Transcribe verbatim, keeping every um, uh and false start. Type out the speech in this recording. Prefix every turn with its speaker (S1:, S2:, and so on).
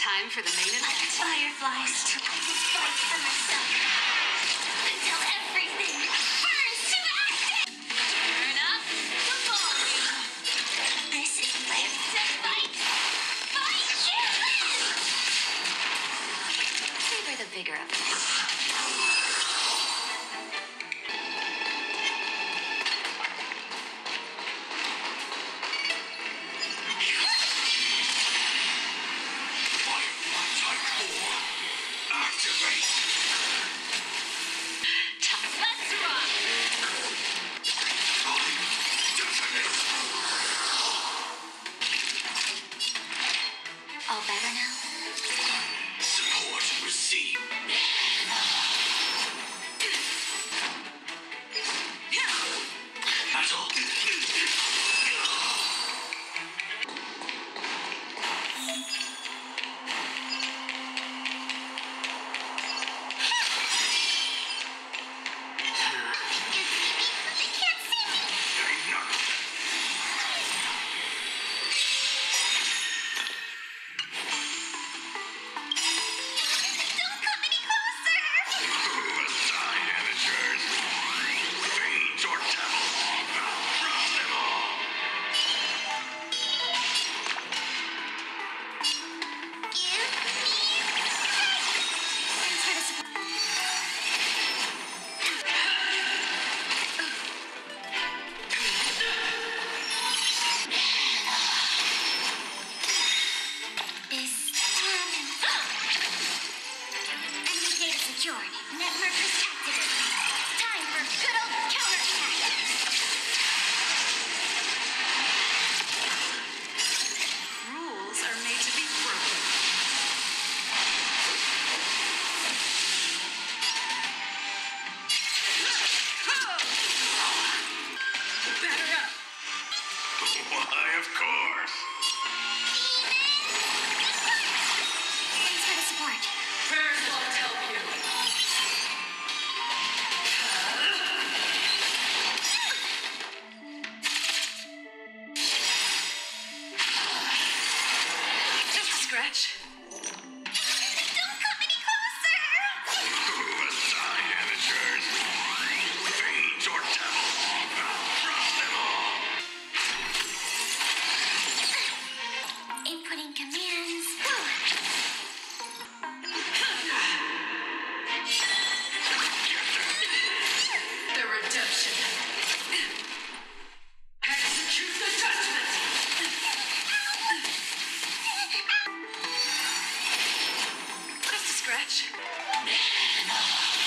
S1: Time for the main event.
S2: Fireflies, I will fight for myself until everything burns to ash. Turn up the volume. This is live to fight. Fight you!
S1: Favor the vigor of this.
S2: All better now?
S3: Support received. Battle.
S2: They can't see me! Don't come any closer!
S3: Aside, amateurs. Fiends or devils. Drop them all.
S2: Give me strength! Thanks for the support. This time. Enemy data secured. Networkers activated. Time for good old counterattack.
S1: Rules are made to be broken. Batter up.
S3: Why, of course.
S2: Thanks for the support.
S1: Prayers won't help you. Just a scratch.
S2: Don't come any closer!
S3: Aside, amateurs. Fiends or devils. Drop them all.
S2: Inputting commands.
S1: The redemption. Execute the judgment. Just a scratch.